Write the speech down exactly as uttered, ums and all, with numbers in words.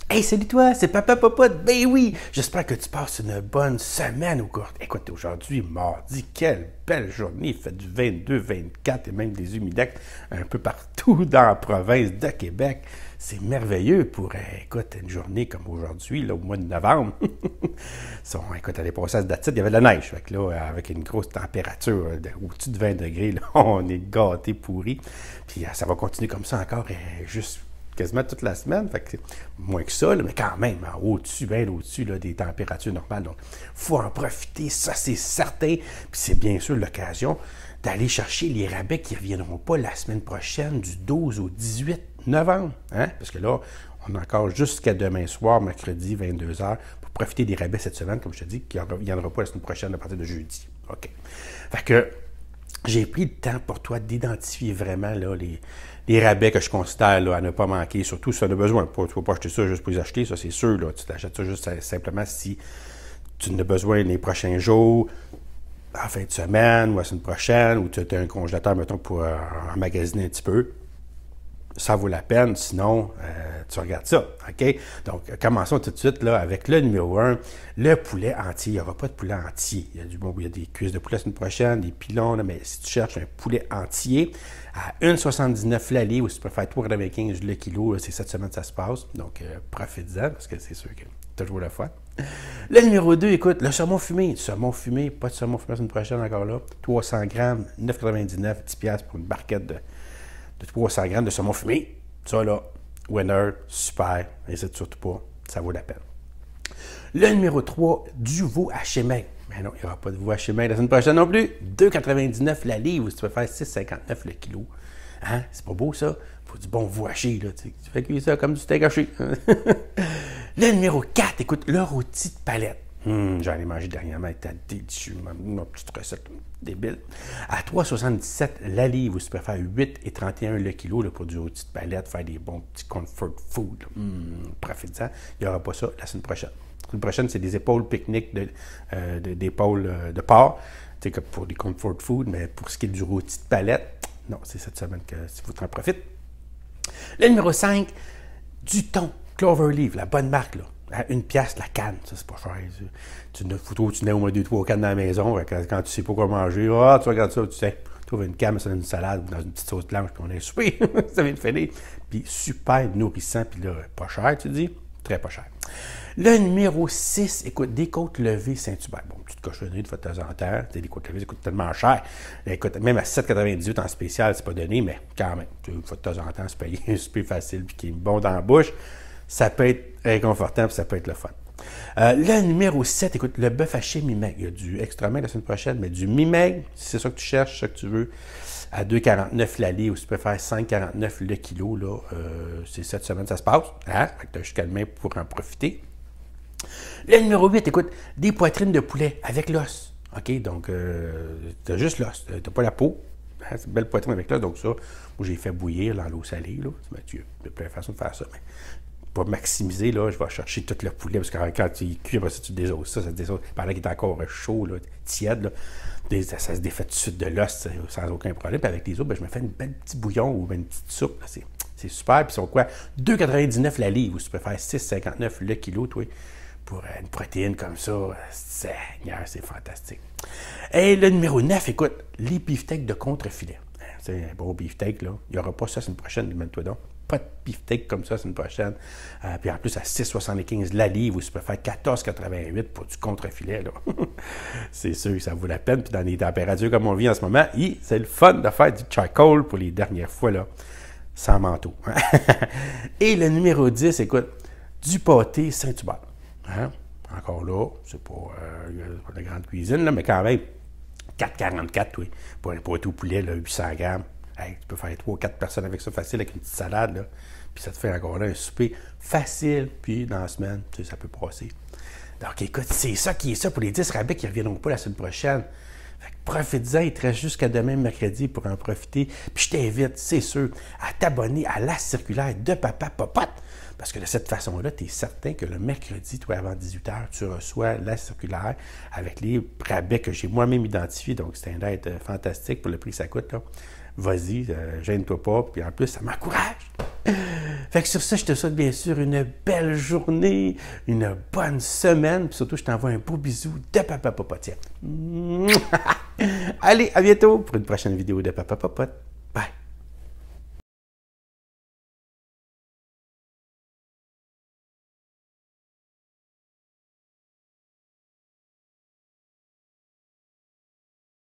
Hey, salut toi, c'est Papa Popote. Ben oui, j'espère que tu passes une bonne semaine au cours. Écoute, aujourd'hui, mardi, quelle belle journée. Il fait du vingt-deux, vingt-quatre et même des humidex un peu partout dans la province de Québec. C'est merveilleux pour, euh, écoute, une journée comme aujourd'hui, là, au mois de novembre. Son, écoute, à l'époque, à ce date, il y avait de la neige. Fait que là, avec une grosse température euh, au-dessus de vingt degrés, là, on est gâtés, pourris. Puis ça va continuer comme ça encore, euh, juste quasiment toute la semaine, fait que moins que ça, là, mais quand même, hein, au-dessus, bien au-dessus là, des températures normales. Donc, il faut en profiter, ça c'est certain. Puis c'est bien sûr l'occasion d'aller chercher les rabais qui ne reviendront pas la semaine prochaine, du douze au dix-huit novembre. Hein? Parce que là, on a encore jusqu'à demain soir, mercredi, vingt-deux heures, pour profiter des rabais cette semaine, comme je te dis, qui ne reviendra pas la semaine prochaine à partir de jeudi. OK. Fait que j'ai pris le temps pour toi d'identifier vraiment là, les, les rabais que je considère là, à ne pas manquer, surtout si tu en as besoin. Tu ne vas pas acheter ça juste pour les acheter, ça c'est sûr. Là. Tu t'achètes ça juste simplement si tu en as besoin les prochains jours, en fin de semaine ou la semaine prochaine, ou tu as un congélateur, mettons, pour euh, emmagasiner un petit peu. Ça vaut la peine, sinon, euh, tu regardes ça, OK? Donc, commençons tout de suite là, avec le numéro un, le poulet entier. Il n'y aura pas de poulet entier. Il y a, du, bon, il y a des cuisses de poulet la semaine prochaine, des pilons, là, mais si tu cherches un poulet entier, à un virgule soixante-dix-neuf la livre, ou si tu préfères trois virgule quatre-vingt-quinze le kilo, c'est cette semaine que ça se passe. Donc, euh, profite-en, parce que c'est sûr que c'est toujours la fois. Le numéro deux, écoute, le saumon fumé. Saumon fumé, pas de saumon fumé la semaine prochaine encore là. trois cents grammes, neuf virgule quatre-vingt-dix-neuf, dix piastres pour une barquette de de trois cents grammes de saumon fumé. Ça, là, winner, super, n'hésite surtout pas, ça vaut la peine. Le numéro trois, du veau haché maigre. Mais non, il n'y aura pas de veau haché maigre la semaine prochaine non plus. deux virgule quatre-vingt-dix-neuf la livre, si tu veux faire six virgule cinquante-neuf le kilo. Hein? C'est pas beau, ça? Il faut du bon veau haché, là. Tu fais cuire ça comme du steak haché. Le numéro quatre, écoute, le rôti de palette. Hum, j'en ai mangé dernièrement, il était délicieux, ma, ma petite recette débile. À trois virgule soixante-dix-sept la livre, ou si tu préfères huit virgule trente et un le kilo là, pour du rôti de palette, faire des bons petits comfort food. Hum, profite-en. Il n'y aura pas ça la semaine prochaine. La semaine prochaine, c'est des épaules pique-nique de, euh, de, d'épaules euh, de porc, tu sais, comme pour des comfort food, mais pour ce qui est du rôti de palette, non, c'est cette semaine que si vous en profitez. Le numéro cinq, du thon, Cloverleaf, la bonne marque, là. À une pièce la canne, ça c'est pas cher. Tu ne photo, tu n'as au moins deux, trois cannes dans la maison. Quand, quand tu sais pas quoi manger, ah, tu regardes ça, tu sais, tu trouves une canne, ça dans une salade ou dans une petite sauce blanche, puis on est souper. Ça vient de finir. Puis super nourrissant, puis là, pas cher, tu dis, très pas cher. Le numéro six, écoute, des côtes levées Saint-Hubert. Bon, petite cochonnerie de fois de temps en temps. Des côtes levées, ça coûte tellement cher. Écoute, même à sept virgule quatre-vingt-dix-huit en spécial, c'est pas donné, mais quand même, une fois de temps en temps, c'est payé super facile, puis qui est bon dans la bouche. Ça peut être réconfortant, puis ça peut être le fun. Euh, le numéro sept, écoute, le bœuf haché mi-maigre. Il y a du extra maigre la semaine prochaine, mais du mi-maigre, si c'est ça que tu cherches, c'est ça que tu veux, à deux virgule quarante-neuf la livre, ou si tu peux faire cinq virgule quarante-neuf le kilo, là, euh, c'est cette semaine ça se passe. Hein? Fait que tu as jusqu'à demain pour en profiter. Le numéro huit, écoute, des poitrines de poulet avec l'os. OK? Donc, euh, tu as juste l'os, tu n'as pas la peau. Hein? C'est une belle poitrine avec l'os. Donc, ça, moi, j'ai fait bouillir dans l'eau salée. Là. Il y a plein de façons de faire ça. Mais pour maximiser, là, je vais chercher tout le poulet, parce que quand, quand tu cuis, après ça, tu désoses ça, ça se désose. Pendant qu'il est encore chaud, là, tiède, là, des, ça, ça se défait tout de suite de l'os sans aucun problème. Puis avec les autres, ben, je me fais une belle petite bouillon ou une petite soupe. C'est, c'est super. Puis ils sont quoi? deux virgule quatre-vingt-dix-neuf la livre, ou si tu préfères six virgule cinquante-neuf le kilo, toi, pour une protéine comme ça. Seigneur, c'est fantastique. Et le numéro neuf, écoute, les beefsteaks de contre-filet. C'est un bon beefsteak, là. Il n'y aura pas ça la semaine prochaine, demande-toi donc. Pas de beefsteak comme ça la semaine prochaine. Euh, puis en plus, à six virgule soixante-quinze la livre, ou si tu peux faire quatorze virgule quatre-vingt-huit pour du contre-filet, là. C'est sûr que ça vaut la peine. Puis dans les températures comme on vit en ce moment, c'est le fun de faire du charcoal pour les dernières fois, là, sans manteau. Et le numéro dix, écoute, du pâté Saint-Hubert. Hein? Encore là, c'est pas, euh, pas de grande cuisine, là, mais quand même, quatre virgule quarante-quatre, oui, pour un pâté au poulet, là, huit cents grammes. Hey, tu peux faire trois ou quatre personnes avec ça facile, avec une petite salade, là. Puis ça te fait encore là un souper facile, puis dans la semaine, tu sais, ça peut passer. Donc écoute, c'est ça qui est ça pour les dix rabais qui ne reviendront pas la semaine prochaine. Fait que profite-en, il te reste jusqu'à demain mercredi pour en profiter. Puis je t'invite, c'est sûr, à t'abonner à la circulaire de Papa Popote. Parce que de cette façon-là, tu es certain que le mercredi, toi, avant dix-huit heures, tu reçois la circulaire avec les rabais que j'ai moi-même identifiés. Donc, c'est un aide fantastique pour le prix que ça coûte, là. Vas-y, euh, gêne-toi pas. Puis en plus, ça m'encourage. Fait que sur ça, je te souhaite bien sûr une belle journée, une bonne semaine, puis surtout, je t'envoie un beau bisou de Papa Popote. Allez, à bientôt pour une prochaine vidéo de Papa Popote.